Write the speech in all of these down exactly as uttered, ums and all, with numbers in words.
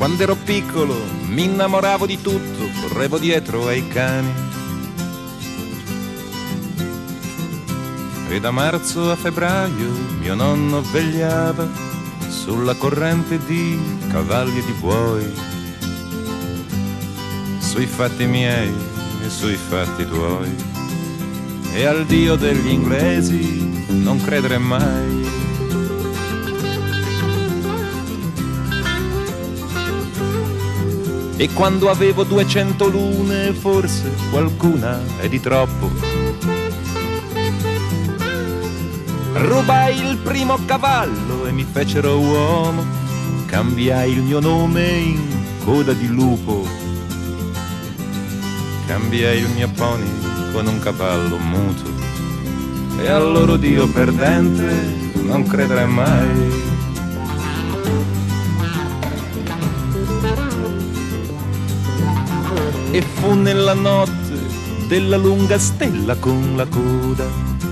Quando ero piccolo mi innamoravo di tutto, correvo dietro ai cani. E da marzo a febbraio mio nonno vegliava sulla corrente di cavalli e di buoi, sui fatti miei e sui fatti tuoi. E al Dio degli inglesi non credere mai. E quando avevo duecento lune, forse qualcuna è di troppo, rubai il primo cavallo e mi fecero uomo, cambiai il mio nome in coda di lupo, cambiai il mio pony con un cavallo muto. E al loro Dio perdente non credere mai. E fu nella notte della lunga stella con la coda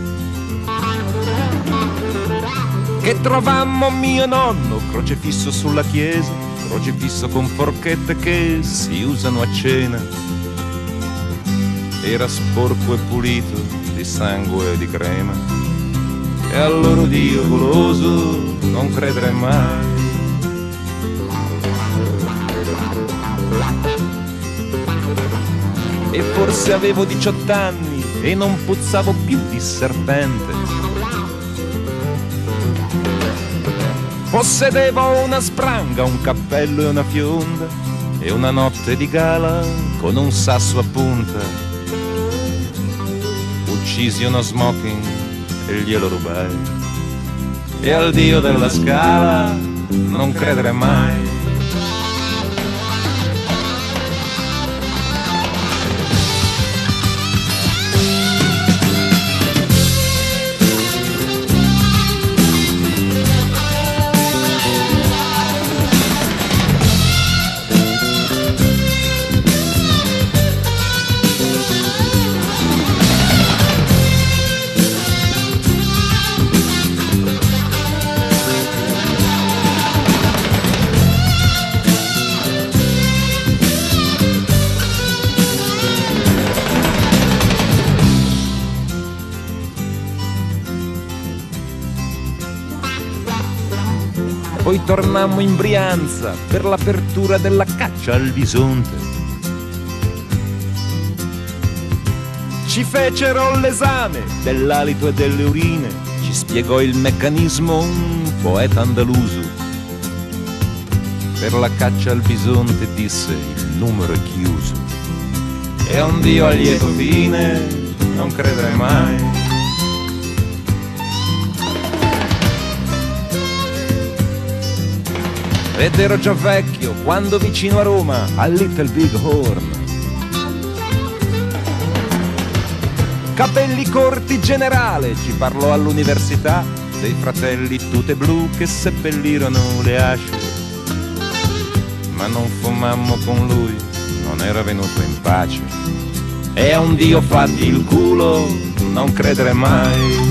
che trovammo mio nonno crocefisso sulla chiesa, crocefisso con forchette che si usano a cena. Era sporco e pulito di sangue e di crema. E al loro Dio goloso non credere mai. E forse avevo diciotto anni e non puzzavo più di serpente. Possedevo una spranga, un cappello e una fionda e una notte di gala con un sasso a punta. Uccisi uno smoking e glielo rubai. E al Dio della Scala non credere mai. Poi tornammo in Brianza per l'apertura della caccia al bisonte. Ci fecero l'esame dell'alito e delle urine, ci spiegò il meccanismo un poeta andaluso. Per la caccia al bisonte disse il numero è chiuso. E a un Dio a lieto fine non credere mai. Ed ero già vecchio quando vicino a Roma, al Little Big Horn, capelli corti generale, ci parlò all'università dei fratelli tute blu che seppellirono le asce. Ma non fumammo con lui, non era venuto in pace. E a un Dio fatti il culo non credere mai.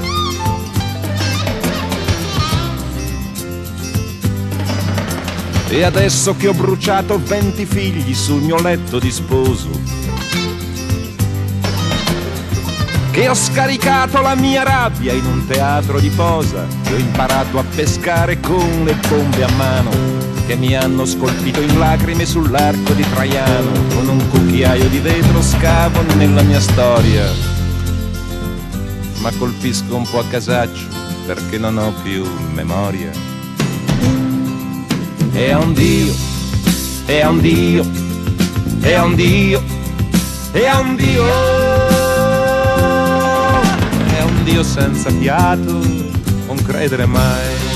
E adesso che ho bruciato venti figli sul mio letto di sposo, che ho scaricato la mia rabbia in un teatro di posa, che ho imparato a pescare con le bombe a mano, che mi hanno scolpito in lacrime sull'arco di Traiano, con un cucchiaio di vetro scavo nella mia storia, ma colpisco un po' a casaccio perché non ho più memoria. E a un Dio, e a un Dio, e a un Dio, e a un Dio, e a un Dio senza fiato, non credere mai.